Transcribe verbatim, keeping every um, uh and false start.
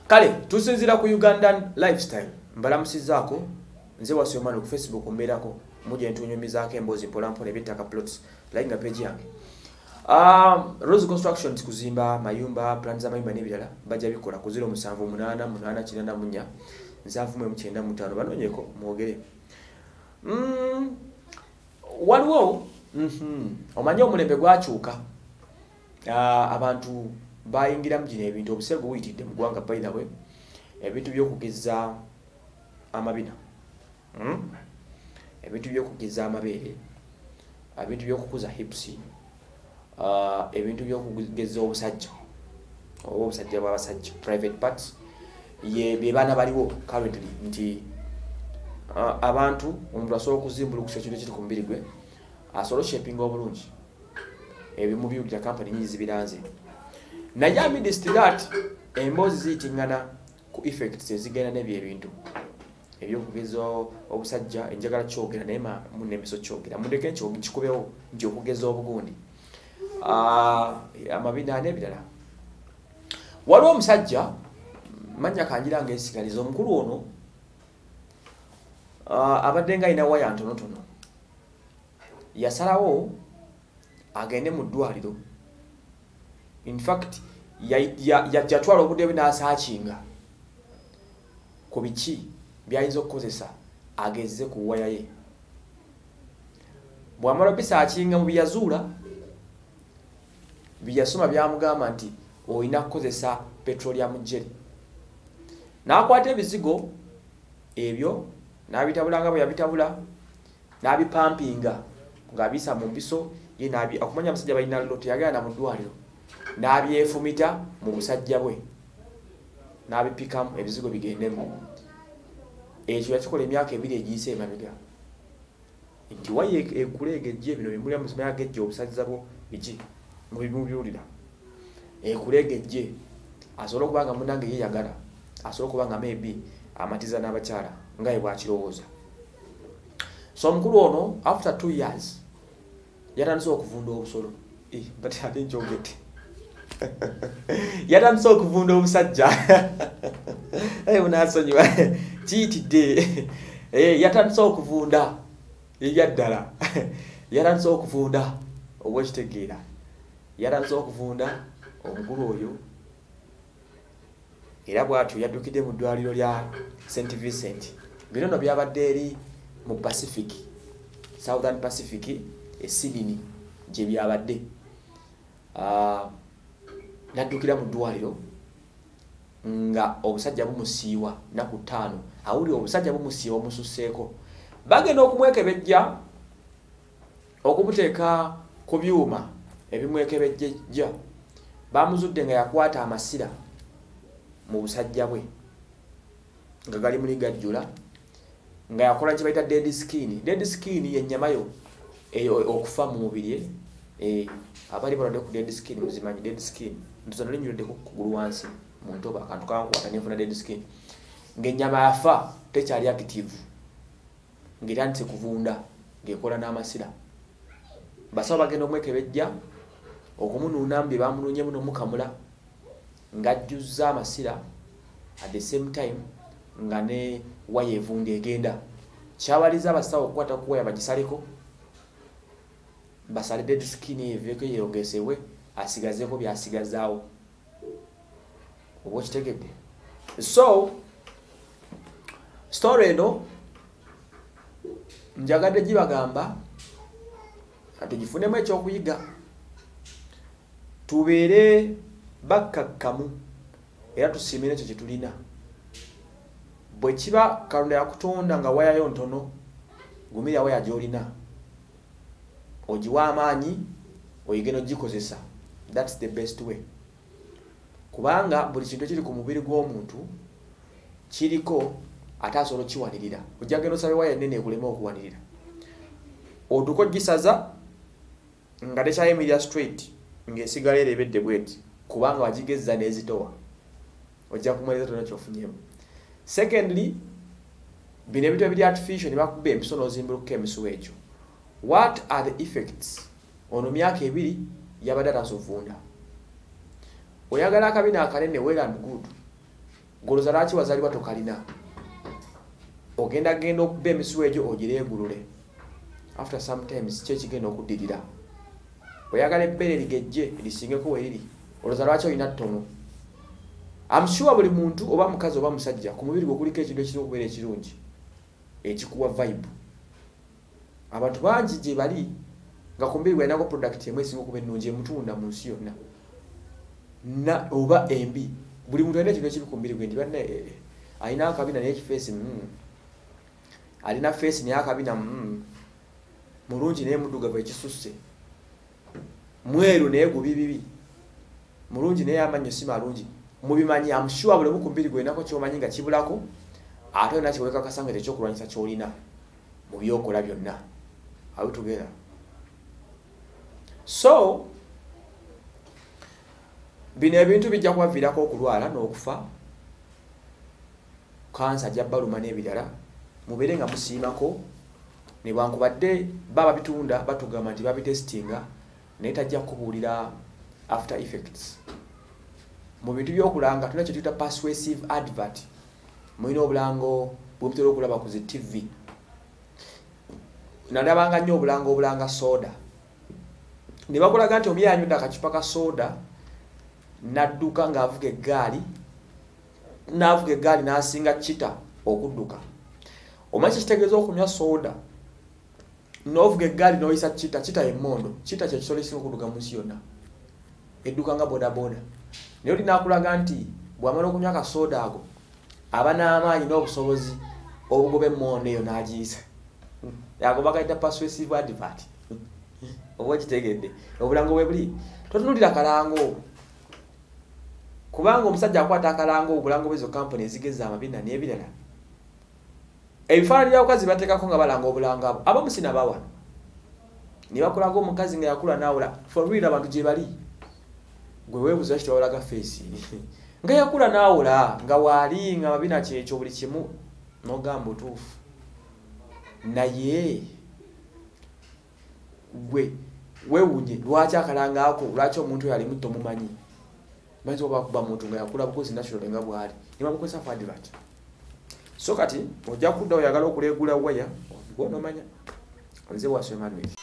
Kale tusinzira ku Ugandan lifestyle mbalamusizaako nze Wasomano ku Facebook mbeerako muje ntunyumizaako emboozi mpola mpola eby'ettaka plots like nga page yange. Um, Rose Constructions kuzimba mayumba plan za mayumba n'ebirala bajja bikola ku zero musanvu munana munana kinana munya nsanvu mu kyenda mu ttaano banonyeko mwogere. Mm, waliwo mhm omanye omulembe gwakyuka. Uh, abantu bayingira mu gino ebintu obusego buyitidde mu ggwanga by the way ebintu by'okugeza amabina mm? ebintu by'okugeza amabeere ebintu by'okukuza hips uh, ebintu by'okugeza obusajja obusajja bw'abasajja private parts ye bebana baliwo currently nti uh, abantu omuntu asobola okuzimbulukusa ekintu ekiri ku mubiri gwe asobola shaping obulungi ebimu by'udira company nyingi zibiranze. Naye amidst that emboozi ziyitingana ku effects ezigenda n'ebyo ebintu ebyokugeza obusajja enjagala kyogera naye munemiso kyogera mundeke kikubeho nti okugeza obugundi uh, amabina n'ebirala. Waliwo omusajja manya kanjira ng'esigaliza omukulu ono uh, abadde nga alina waya ntonotono yasalawo agende mu ddwaliro. In fact yatwala obudde n'asaakinga ku biki byayinza okukozesa agezze ku waya ye. Bw'amala bisaakinga mu byazuula byasoma byamugamba nti olina kukozesa petroleum jelly. N'akwata ebizigo ebyo n'abitabula nga bwe yabitabula n'abipampinga ng'abisa mu mbiso ye n'abi akumanya abasajja balina loto yagenda mu ddwaliro n'abyefumita mu busajja bwe n'abipikamu ebizigo bigendemu. Ekyo yakikola emyaka ebiri egiyise emabega nti waye ekulegejje bino bimuli amusoma yagejje obusajja bwo biki mu bimubyulira ekulegejje asobola okubanga munange yeyagala asobola okubanga maybe amatiza n'abakyala nga ye bwakirowooza. So omukulu ono after two years yatandise okuvunda obusolo eh but ate njogete yatandise okuvunda obusajja eh unasonyiwa kiyitidde eh yatandise okuvunda ebyaddala yatandise okuvunda obwekitegeera yatandise okuvunda omukulu oyo era bw'atyo yaddukidde mu ddwaliro lya Saint Vincent. Bino no byabadde eri mu Pacific Southern Pacific e Sydney gye byabadde uh, naddukira mu ddwaliro nga obusajja bumusiiwa naku ttaano awuli obusajja bumusiiwa omususseeko bagenda okumwekebejja okumuteeka ku byuma ebimwekebejjejja bamuzudde nga yakwata amasira mu busajja bwe nga gali muli gajjula nga yakola kye bayita dead skin. Dead skin yennyamayo eyo okufa mu mubiri eh abali balonde ku dead skin muzimanyi dead skin ntuzana linyulide ku kugulu wansi mu ntoba akantu kankwata n'enfuna dead skin ng'ennyama yafa tekyali active ng'erandise kuvunda ng'ekola n'amasira. Basawo bagenda omwekebejja okumunuuna mbi bamunuunye muno mukamula ng'ajjuzza amasira at the same time nga ne waya evunda egenda. Kyabaliza abasawo okukwata ku waya bagisaleko basale dead skin eveko yerongesewe asigazeko byasigazaawo oba okitegedde. So story eno njagadde gibagamba ati gifunemu ekyokuyiga tubeere bakkakkamu era tusiimire ekyo kye tulina. Bwe kiba Katonda yakutonda nga wayayo ntono gumira waya gy'olina ogiwa amaanyi oyige n'ogikozesa. That's the best way. Kubanga buli kintu ekiri ku mubiri gw'omuntu kiriko ate asobola okiwanirira. Ojja genda osabe waya ennene ekulema okuwanirira otuuka ogisaza nga tekyayimirira straight ng'esigala erebedde bweti kubanga wagigezza n'ezitowa ojja kumwereza tona kyofunyemu. Secondly, bino ebintu ebiri artificial ne bakuba empiso n'ozimbulukuka emisuwa egyo. What are the effects? Ono myaka ebiri yabadde atasovunda. Oyagala akabina akanene well and good. goloza lwaki wazalibwa tokalina ogenda genda okuba emisuwa egyo ogireegulule after sometimes kye kigenda okuddirira oyagala ebbere ligejje lisingeko weriri oloza lwaki olina ttono I'm sure buli muntu oba mukazi oba musajja ku mubiri gwe kuliko ekintu ekiri okubeera ekirungi ekikuwa vibe abantu bangi gye bali nga ku mubiri gwenako product emu esinga okuba ennungi emutunda mu nsi yonna na oba embi buli muntu alina ekintu ekiri ku mubiri gwe ndi banne alina akabina n'ekifeesi mm. alina feesi naye akabina mm. mulungi naye muddugavu ekisusse mweru naye gubibibi mulungi naye amannyo si malungi mubimanyi I'm sure buli ku mubiri gwenako ky'omanyi nga kibulako ate olina kiweka kasangere ekyokulwanyisa ky'olina mu byokola byonna awo tugera so bino ebintu bijja kubaviirako okulwala n'okufa kansa jabbaluma n'ebirala mubeere nga musiimako ne bwankubadde baba bitunda batugamba nti babitestinga naye tajja kubuulira after effects mu bintu by'okulanga tulina kye tuyita persuasive advert mulina obulango bwemutera okulaba ku zi T V nalabanga nnyo obulango obulanga soda ne bakulaga nti omuye anywedde akacupa ka soda n'adduka ng'avuga eggaali n'avuga eggaali n'asinga kita okudduka omanyi kitegeeza okunywa soda n'ovuga eggaali n'oyisa kita kita emmondo kita kye kisolo ekisinga okudduka mu nsi yonna edduka nga bodaboda naye oli n'akulaga nti bw'amala okunywa akasoda ago aba n'amaanyi n'obusobozi obugoba emmondo eyo n'agiyisa ago bagayita persuasive advert oba okitegedde obulango bwe buli totunulira kalango kubanga omusajja akwata akalango obulango bw'ezo kampuni ezigeza amabina n'ebirala ebifaananyi by'abakazi bateekako nga balanga obulango abo abamu sinabawa ne bakulaga omukazi nga yakula naawula for real abantu gye bali gwe weebuza kiti wawulaga feesi nga yakula naawula nga waali nga mabina kyekyo buli kimu n'ogamba otuufu naye gwe weewunye lwaki akalanga ako lwaki omuntu oyo alimu tomumanyi manyi oba kuba muntu nga yakula bukozi natural nga bwali ne bamukozesa for advert so kati ojja kudda oyagala okuleegula waya gwonomanya nze wasemanuel